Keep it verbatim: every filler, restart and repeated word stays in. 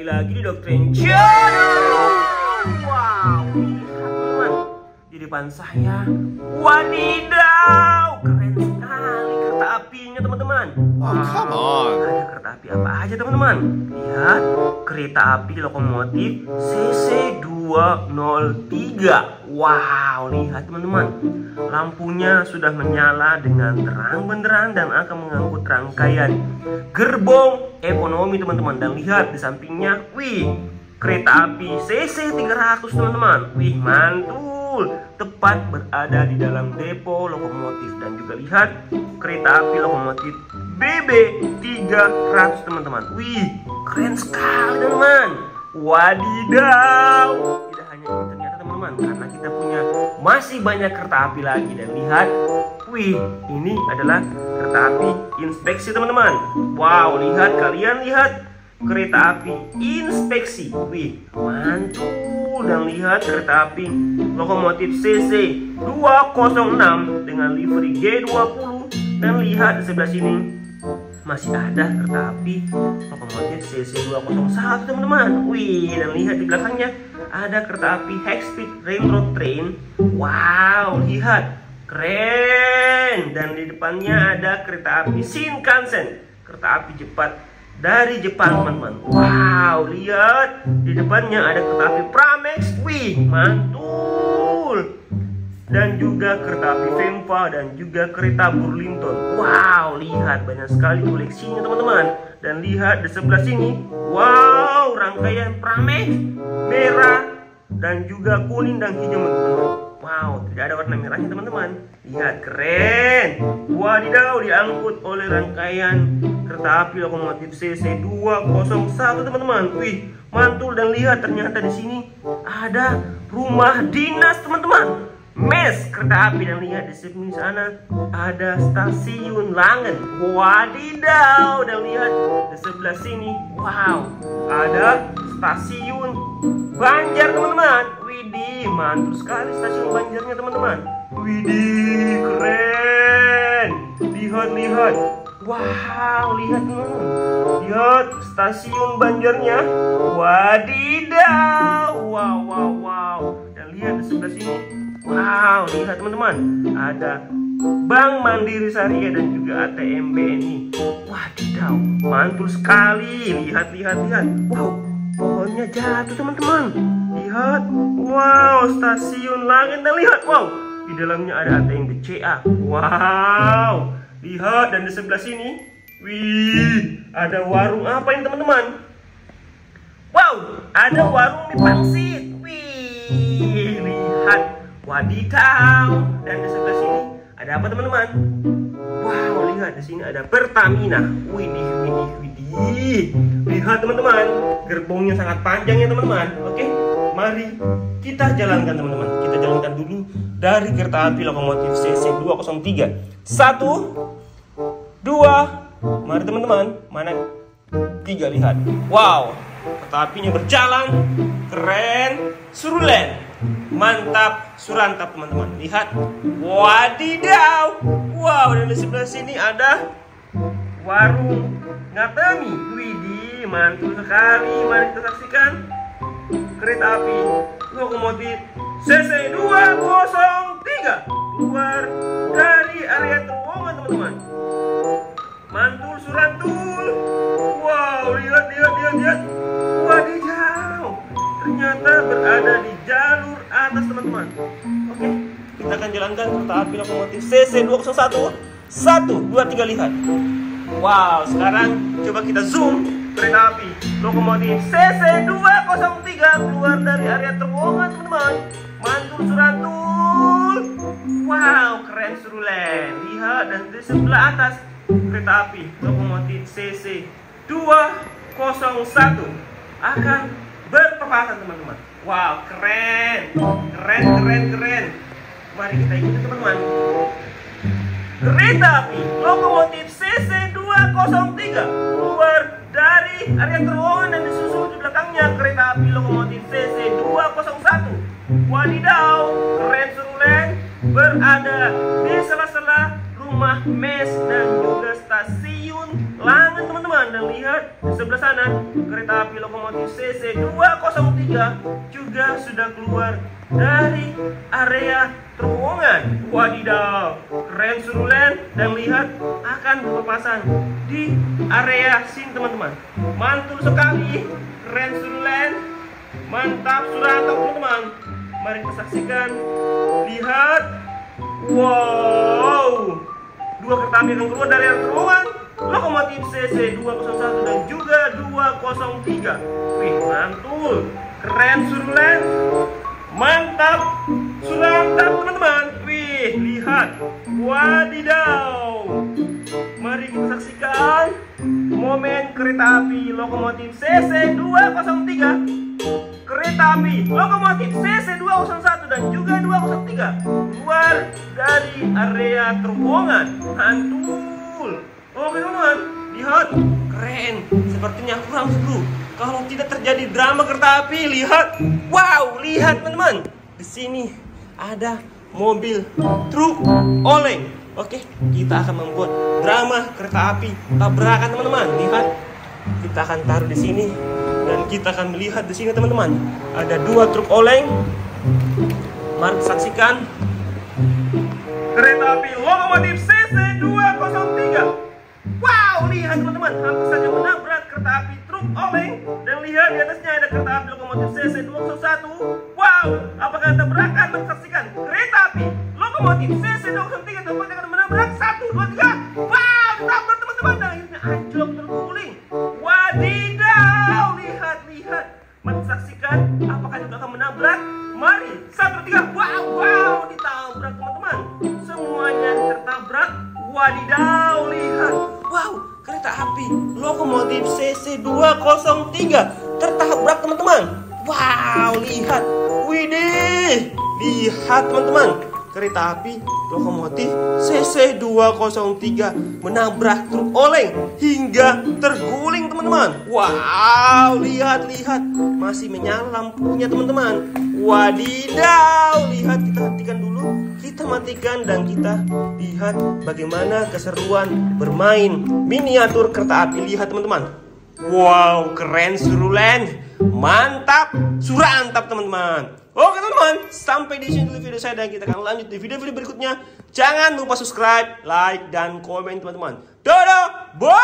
kembali lagi di Doktrin Channel. Wow, teman-teman, di depan saya, wadidaw, keren sekali kereta apinya teman-teman. Oh, come on. Ada kereta api apa aja teman-teman? Lihat, kereta api lokomotif C C dua nol tiga. Wow, lihat teman-teman, lampunya sudah menyala dengan terang benderang dan akan mengangkut rangkaian gerbong ekonomi teman-teman. Dan lihat di sampingnya, wih, kereta api C C tiga ratus teman-teman. Wih, mantul, tepat berada di dalam depo lokomotif. Dan juga lihat kereta api lokomotif B B tiga ratus teman-teman. Wih, keren sekali teman-teman. Wadidaw, tidak hanya ini ternyata teman-teman, karena kita punya masih banyak kereta api lagi. Dan lihat, wih, ini adalah kereta api inspeksi teman-teman. Wow, lihat, kalian lihat kereta api inspeksi. Wih, mantul. Dan lihat kereta api lokomotif C C dua nol enam dengan livery G dua puluh. Dan lihat di sebelah sini masih ada kereta api lokomotif C C dua nol satu teman-teman. Wih, dan lihat di belakangnya ada kereta api high speed railroad train. Wow, lihat, keren. Dan di depannya ada kereta api Shinkansen, kereta api cepat dari Jepang teman-teman. Wow, lihat, di depannya ada kereta api Pramex. Wih, mantul. Dan juga kereta api Venfa dan juga kereta Burlington. Wow, lihat, banyak sekali koleksinya teman-teman. Dan lihat di sebelah sini, wow, rangkaian Pramex merah dan juga kuning dan hijau teman-teman. Wow, tidak ada warna merahnya teman-teman. Lihat, keren. Wadidaw, diangkut oleh rangkaian kereta api lokomotif C C dua nol satu teman-teman. Wih, mantul. Dan lihat, ternyata di sini ada rumah dinas teman-teman, mes kereta api. Dan lihat di sebelah sana ada stasiun Langen. Wadidaw. Dan lihat di sebelah sini, wow, ada stasiun Banjar teman-teman. Widih, mantul sekali stasiun Banjarnya teman-teman. Widih, keren. Lihat, lihat. Wow, lihat teman-teman. Lihat stasiun Banjarnya. Wadidaw. Wow, wow, wow. Dan lihat di sebelah sini, wow, lihat teman-teman, ada Bank Mandiri Syariah dan juga A T M B N I. Wadidaw, mantul sekali. Lihat, lihat, lihat. Wow, pohonnya jatuh teman-teman. Lihat, wow, stasiun Langen. Dan lihat, wow, di dalamnya ada A T M B C A. Wow, lihat. Dan di sebelah sini, wih, ada warung apa ini teman-teman? Wow, ada warung mie pangsit. Wih, lihat, wadidaw. Dan di sebelah sini ada apa teman-teman? Wow, lihat, di sini ada Pertamina. Widih, widih, widih. Lihat teman-teman, gerbongnya sangat panjang ya teman-teman. Oke, mari kita jalankan teman-teman. Kita jalankan dulu dari kereta api lokomotif C C dua nol tiga. Satu, dua, mari teman-teman. Mana? Tiga, lihat. Wow, kereta apinya berjalan. Keren, surulen, mantap, surantap teman-teman. Lihat, wadidaw. Wow, dan di sebelah sini ada warung Ngatemi. Widih, mantul sekali. Mari kita saksikan kereta api lokomotif C C dua nol tiga keluar dari area terowongan teman-teman. Mantul, surantul. Wow, lihat, lihat, lihat, lihat. Wadidaw, ternyata berada di jalur atas teman-teman. Oke, kita akan jalankan kereta api lokomotif C C dua nol satu. Satu, dua, tiga, lihat. Wow, sekarang coba kita zoom kereta api lokomotif C C dua nol tiga keluar dari area terowongan teman-teman. Mantul, surantul. Wow, keren, surulen. Lihat, dan di sebelah atas kereta api lokomotif C C dua nol satu akan berpapasan teman-teman. Wow, keren. Keren, keren, keren. Mari kita ikuti teman-teman. Kereta api lokomotif C C dua nol tiga keluar dari area terowongan dan disusul di belakangnya kereta api lokomotif C C dua nol satu. Wadidaw, keren, surulen, berada di sela-sela rumah mes dan juga stasiun Langen teman-teman. Dan lihat di sebelah sana, kereta api lokomotif C C dua nol tiga juga sudah keluar dari area terowongan. Wadidaw, keren surulen. Dan lihat akan berpapasan di area sini teman-teman. Mantul sekali, keren surulen, mantap surantap teman-teman. Mari kita saksikan. Lihat, wow, dua kereta api yang keluar dari area terowongan lokomotif C C dua nol satu dan juga dua nol tiga. Wih, mantul, keren surulen, mantap surantap teman-teman. Wih, lihat, wadidaw. Mari kita saksikan momen kereta api lokomotif C C dua nol tiga, kereta api lokomotif C C dua nol satu dan juga dua nol tiga keluar dari area terowongan. Mantul. Oke teman-teman, lihat, keren. Sepertinya kurang seru kalau tidak terjadi drama kereta api. Lihat, wow, lihat teman-teman. Di sini ada mobil truk oleng. Oke, kita akan membuat drama kereta api tabrakan teman-teman. Lihat, kita akan taruh di sini dan kita akan melihat di sini teman-teman. Ada dua truk oleng. Mari saksikan kereta api lokomotif C C dua nol tiga. Wow, lihat teman-teman, hampir saja menabrak kereta api truk oleng. Dan lihat di atasnya ada kereta api lokomotif C C dua nol satu. Wow, apakah tabrakan? Menyaksikan kereta api lokomotif C C dua nol tiga tampaknya akan menabrak satu, dua, tiga. Wow, ditabrak teman-teman dan akhirnya anjlok terguling. Wadidaw, lihat, lihat. Menyaksikan apakah juga akan menabrak? Mari, satu, tiga. Wow, wow, ditabrak teman-teman. Semuanya tertabrak. Wadidaw, lihat. Wow, kereta api lokomotif C C dua nol tiga tertabrak teman-teman. Wow, lihat. Widih, lihat teman-teman. Kereta api lokomotif C C dua nol tiga menabrak truk oleng hingga terguling teman-teman. Wow, lihat, lihat. Masih menyala lampunya teman-teman. Wadidaw, lihat, kita hentikan dulu. Kita matikan dan kita lihat bagaimana keseruan bermain miniatur kereta api. Lihat teman-teman. Wow, keren surulen, mantap surantap teman-teman. Oke teman-teman, sampai di sini dulu video saya dan kita akan lanjut di video-video berikutnya. Jangan lupa subscribe, like, dan komen teman-teman. Dadah, bye.